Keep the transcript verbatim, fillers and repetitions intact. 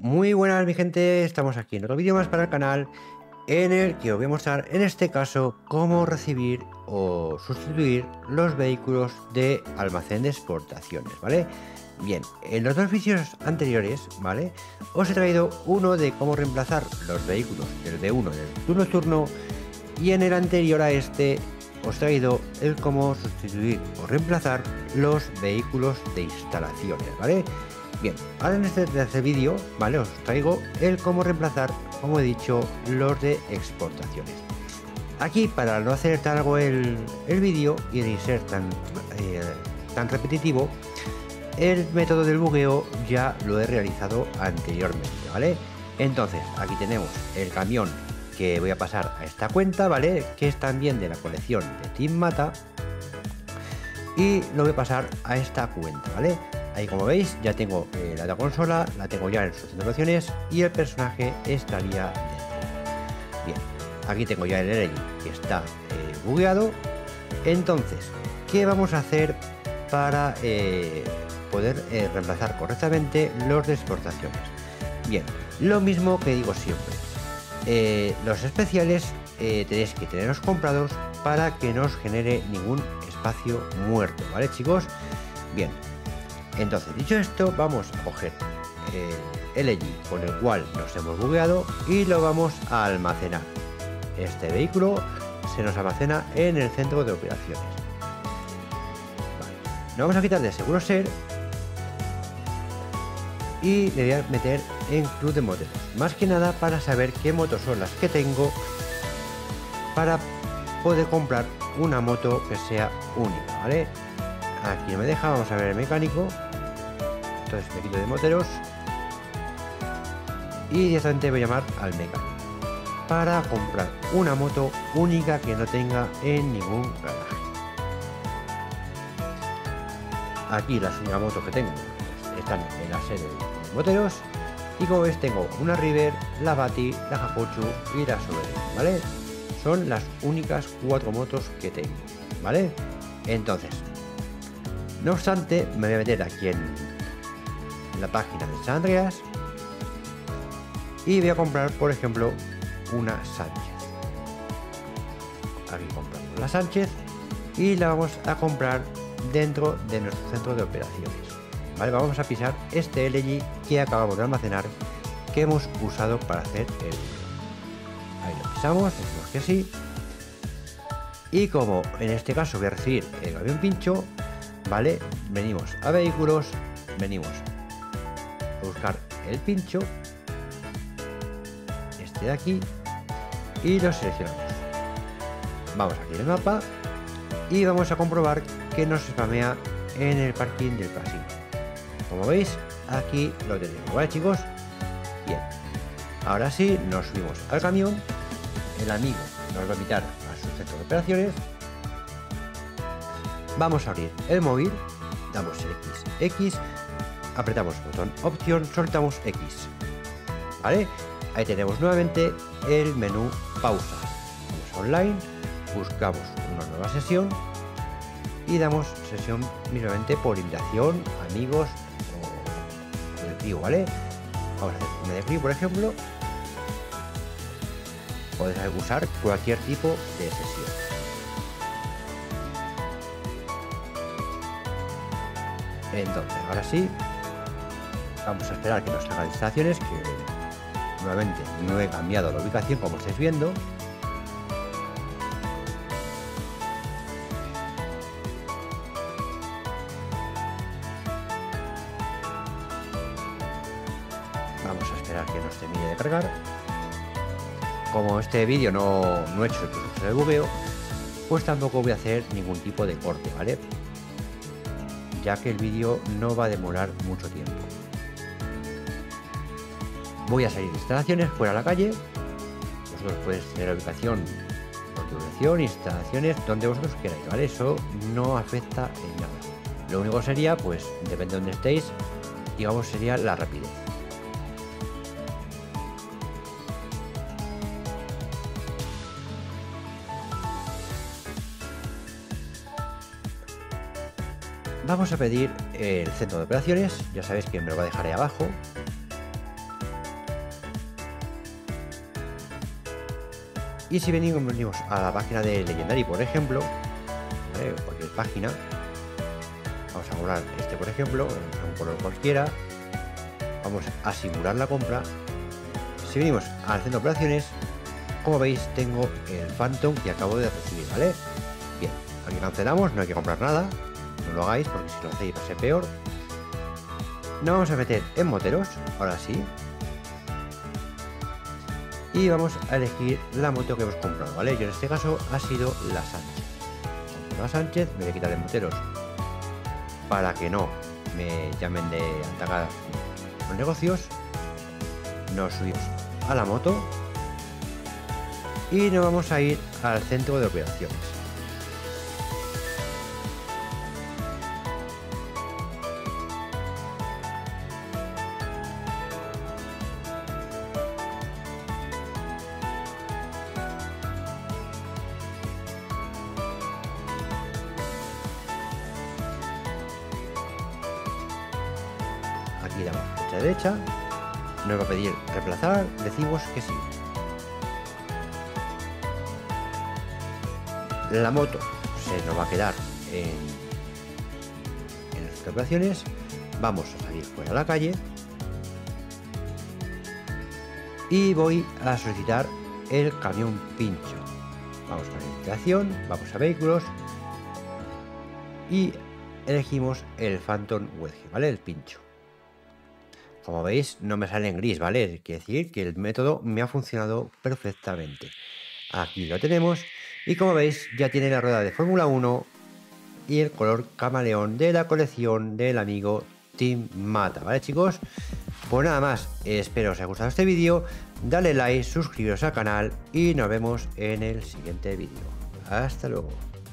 Muy buenas mi gente, estamos aquí en otro vídeo más para el canal en el que os voy a mostrar en este caso cómo recibir o sustituir los vehículos de almacén de exportaciones, ¿vale? Bien, en los dos vídeos anteriores, ¿vale? Os he traído uno de cómo reemplazar los vehículos del B uno del turno turno y en el anterior a este os he traído el cómo sustituir o reemplazar los vehículos de instalaciones, ¿vale? Bien, ahora en este tercer vídeo, ¿vale? Os traigo el cómo reemplazar, como he dicho, los de exportaciones. Aquí, para no hacer tan largo el, el vídeo y ni ser tan, eh, tan repetitivo, el método del bugueo ya lo he realizado anteriormente, ¿vale? Entonces, aquí tenemos el camión que voy a pasar a esta cuenta, ¿vale? Que es también de la colección de Team Mata. Y lo voy a pasar a esta cuenta, ¿vale? Ahí, como veis, ya tengo eh, la, la consola, la tengo ya en su centro de opciones y el personaje estaría dentro. Bien, aquí tengo ya el L G que está eh, bugueado. Entonces, ¿qué vamos a hacer para eh, poder eh, reemplazar correctamente los de exportaciones? Bien, lo mismo que digo siempre. Eh, los especiales eh, tenéis que tenerlos comprados para que no os genere ningún espacio muerto, ¿vale, chicos? Bien. Entonces, dicho esto, vamos a coger el L G con el cual nos hemos bugueado y lo vamos a almacenar. Este vehículo se nos almacena en el centro de operaciones. Vale. Lo vamos a quitar de seguro ser y le voy a meter en club de modelos. Más que nada para saber qué motos son las que tengo para poder comprar una moto que sea única, ¿vale? Aquí no me deja, vamos a ver el mecánico. Entonces me quito de moteros y directamente voy a llamar al mecánico para comprar una moto única que no tenga en ningún garaje. Aquí las únicas motos que tengo están en la serie de moteros y como veis tengo una River, la Bati, la Hakuchu y la Sovereign, ¿vale? Son las únicas cuatro motos que tengo, ¿vale? Entonces, no obstante, me voy a meter aquí en la página de San Andreas y voy a comprar, por ejemplo, una Sánchez. Aquí compramos la Sánchez y la vamos a comprar dentro de nuestro centro de operaciones. Vale, vamos a pisar este L G que acabamos de almacenar, que hemos usado para hacer el vídeo. Ahí lo pisamos, decimos que sí. Y como en este caso voy a recibir el camión pincho, vale, venimos a vehículos, venimos a buscar el pincho, este de aquí, y lo seleccionamos. Vamos aquí en el mapa y vamos a comprobar que nos spamea en el parking del casino. Como veis, aquí lo tenemos, ¿vale, chicos? Bien, ahora sí, nos subimos al camión, el amigo nos va a invitar a su centro de operaciones. Vamos a abrir el móvil, damos el X, X, apretamos el botón opción, soltamos X, ¿vale? Ahí tenemos nuevamente el menú pausa. Vamos a online, buscamos una nueva sesión y damos sesión mismamente por invitación, amigos o de crew, ¿vale? Vamos a hacer una de crew, por ejemplo. Podéis usar cualquier tipo de sesión. Entonces, ahora sí, vamos a esperar que nos haga instalaciones, que nuevamente no he cambiado la ubicación como estáis viendo. Vamos a esperar que nos termine de cargar. Como este vídeo no, no he hecho el proceso de bugueo, pues tampoco voy a hacer ningún tipo de corte, ¿vale? Ya que el vídeo no va a demorar mucho tiempo. Voy a salir de instalaciones fuera a la calle. Vosotros podéis tener la ubicación, configuración, instalaciones, donde vosotros queráis, ¿vale? Eso no afecta en nada. Lo único sería, pues, depende de donde estéis, digamos, sería la rapidez. Vamos a pedir el centro de operaciones, ya sabéis que me lo va a dejar ahí abajo. Y si venimos, venimos a la página de Legendary, por ejemplo, ¿vale? Cualquier página, vamos a comprar este, por ejemplo, en un color cualquiera, vamos a simular la compra. Si venimos al centro de operaciones, como veis tengo el Phantom que acabo de recibir, ¿vale? Bien, aquí cancelamos, no hay que comprar nada, no lo hagáis porque si lo hacéis va a ser peor. Nos vamos a meter en moteros, ahora sí, y vamos a elegir la moto que hemos comprado, ¿vale? Yo en este caso ha sido la Sánchez. La Sánchez, me voy a quitar de moteros para que no me llamen de atacar los negocios. Nos subimos a la moto y nos vamos a ir al centro de operaciones. Aquí damos flecha derecha, nos va a pedir reemplazar, decimos que sí. La moto se nos va a quedar en, en las operaciones. Vamos a salir fuera a la calle y voy a solicitar el camión pincho. Vamos a registración, vamos a vehículos y elegimos el Phantom Wedge, ¿vale? El pincho. Como veis, no me sale en gris, ¿vale? Quiere decir que el método me ha funcionado perfectamente. Aquí lo tenemos y como veis ya tiene la rueda de Fórmula uno y el color camaleón de la colección del amigo Team Mata, ¿vale, chicos? Pues nada más, espero os haya gustado este vídeo, dale like, suscribiros al canal y nos vemos en el siguiente vídeo. Hasta luego.